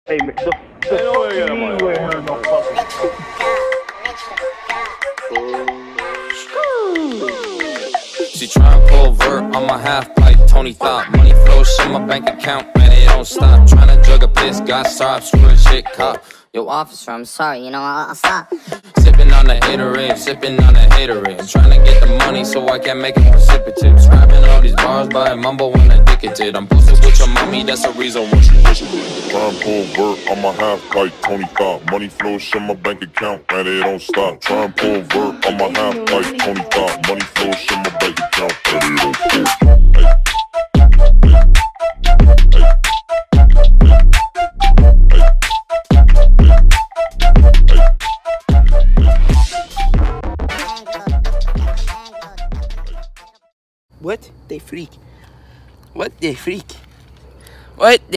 Hey, man, the fuck you mean you ain't heard no fucking She tryna pull vert on my half pipe, Tony thot. Money flows in my bank account, man, it don't stop. Tryna jug a piss, got stopped, screw a shit cop. Yo, officer, I'm sorry, you know, I'll stop. Sipping on the haterade, sipping on the haterade. I'm tryna get the money so I can make it precipitate. Scrapping all these bars by a mumble when addicted. I'm posted with your mommy, that's the reason why she visited. Try and pull vert on my half pipe, Tony thot. Money flows in my bank account, man, it don't stop. Try and pull vert on my half pipe, Tony thot. Money flows in my bank account, man, it don't stop. What? They freak. What? They freak. What?